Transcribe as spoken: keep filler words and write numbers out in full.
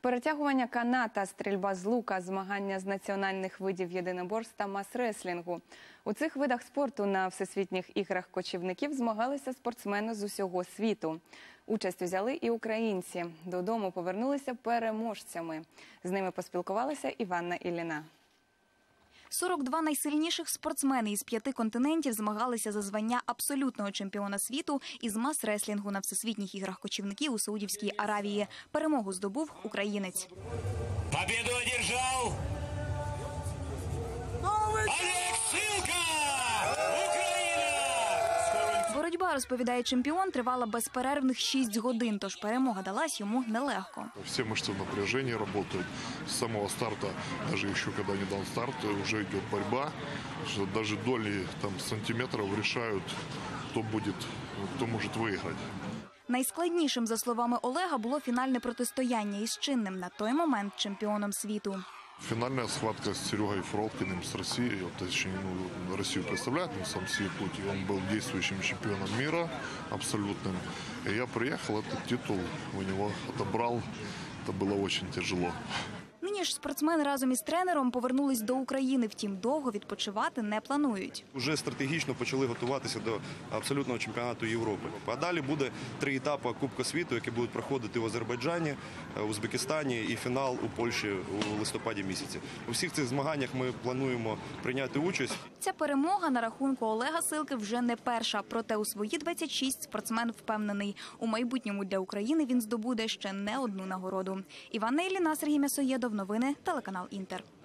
Перетягування каната, стрільба з лука, змагання з національних видів єдиноборств та мас-реслінгу. У цих видах спорту на Всесвітніх іграх кочівників змагалися спортсмени з усього світу. Участь взяли і українці. Додому повернулися переможцями. З ними поспілкувалася Іванна Ілліна. сорок два найсильніших спортсмени із п'яти континентів змагалися за звання абсолютного чемпіона світу із мас-реслінгу на Всесвітніх іграх кочівників у Саудівській Аравії. Перемогу здобув українець. Победу одержав Олег Силка! Україна! Боротьба, розповідає чемпіон, тривала безперервних шість годин, тож перемога далась йому нелегко. Все мышцы в напряжении работают. С самого старта, даже еще когда не дан старт, уже идет борьба. Что даже доли там, сантиметров решают, кто будет, кто может выиграть. Найскладнішим, за словами Олега, було фінальне протистояння із чинним на той момент чемпіоном світу. Финальная схватка с Серегой Фролкиным с Россией. Вот, точнее, ну, Россию представляет на самом себе путь. Он был действующим чемпионом мира абсолютным. И я приехал, этот титул у него отобрал. Это было очень тяжело. Нині ж спортсмени разом із тренером повернулись до України, втім довго відпочивати не планують. Уже стратегічно почали готуватися до абсолютного чемпіонату Європи. А далі буде три етапи Кубка світу, які будуть проходити в Азербайджані, Узбекистані і фінал у Польщі у листопаді місяці. У всіх цих змаганнях ми плануємо прийняти участь. Ця перемога на рахунку Олега Силки вже не перша. Проте у свої двадцять шість спортсмен впевнений. У майбутньому для України він здобуде ще не одну нагороду. Іванна Ілліна, Сергій М'ясоєдов. Новини, телеканал Інтер.